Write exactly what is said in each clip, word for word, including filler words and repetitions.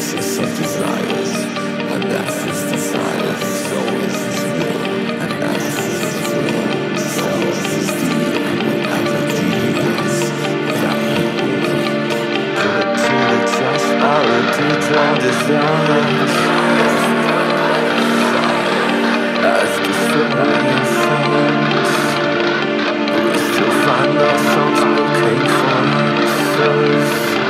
excess of desires, and as is desire, so is his will, and as is his will, so is his deed, and whatever deed is, that he will. Put it to the test, our detailed desires, as the civilian sounds, we still find ourselves looking for answers.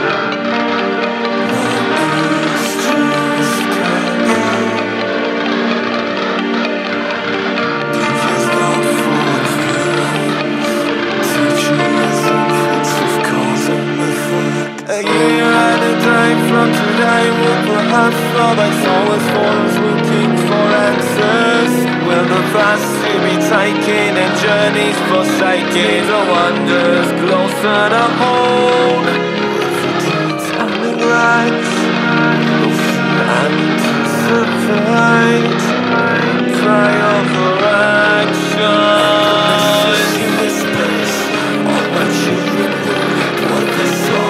A year and a day from today will perhaps flow like solace for us looking for answers. Will the past to be taken and journeys forsaken? The wonders closer to home. And the right, listen and anticipate. Pray over action. In this place, all my children will reap what they sow.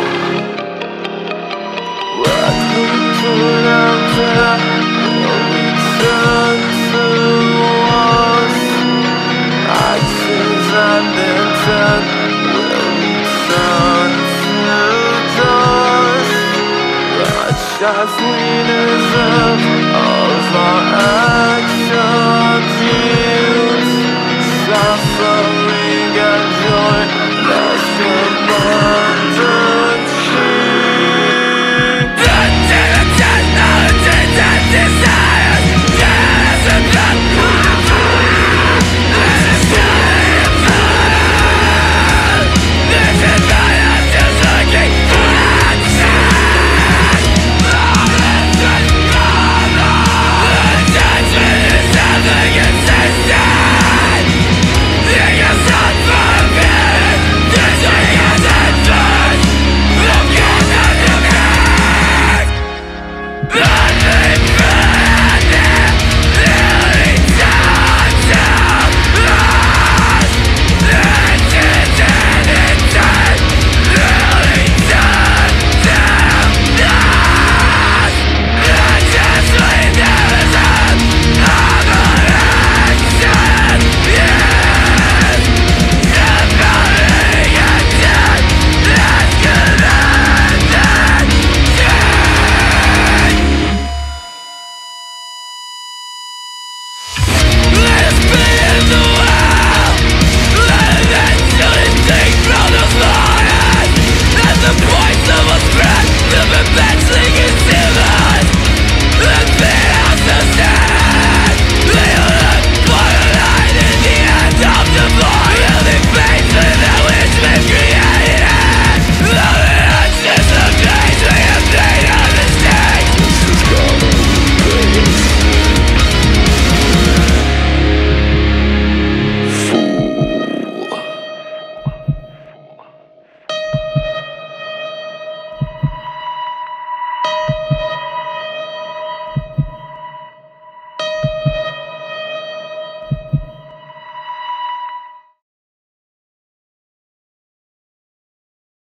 What we put out there will return to us. Actions and intent will return to dust. Much as we deserve of our actions, yields some